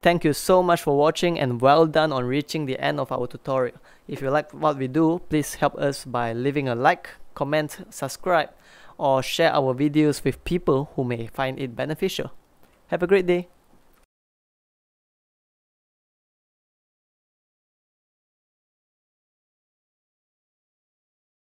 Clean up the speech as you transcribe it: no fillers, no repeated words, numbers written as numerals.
Thank you so much for watching and well done on reaching the end of our tutorial. If you like what we do, please help us by leaving a like, comment, subscribe, or share our videos with people who may find it beneficial. Have a great day.